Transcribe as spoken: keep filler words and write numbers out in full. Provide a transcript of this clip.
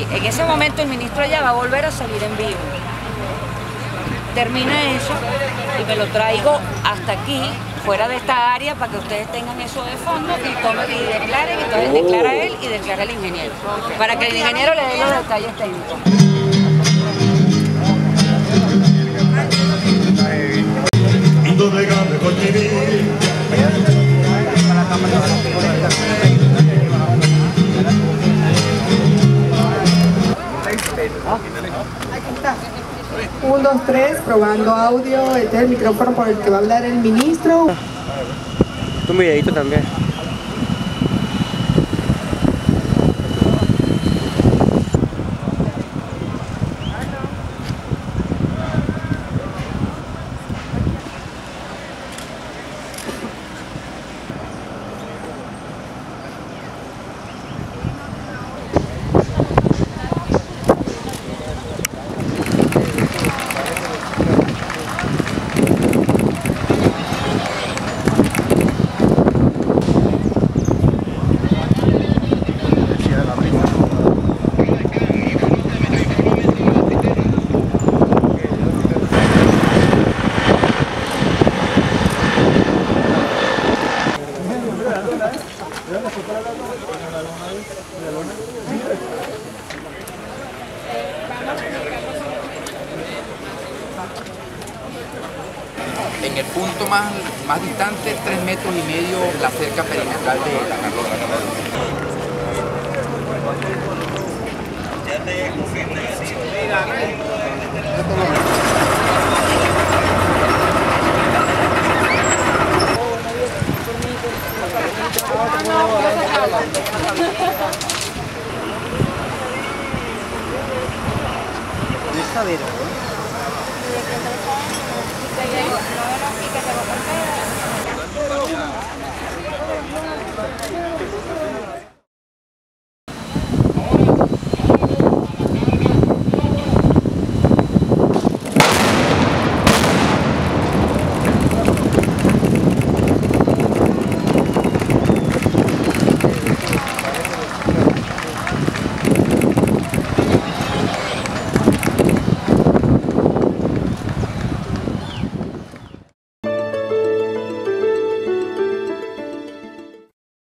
En ese momento el ministro ya va a volver a salir en vivo. Termina eso y me lo traigo hasta aquí, fuera de esta área, para que ustedes tengan eso de fondo y, tomen, y declaren. Entonces declara él y declara el ingeniero, para que el ingeniero le dé los detalles técnicos. Un, dos, tres, probando audio. Este es el micrófono por el que va a hablar el ministro. Un videito también. En el punto más, más distante, tres metros y medio, la cerca perimetral de la Carlota. No está bien, ¿no?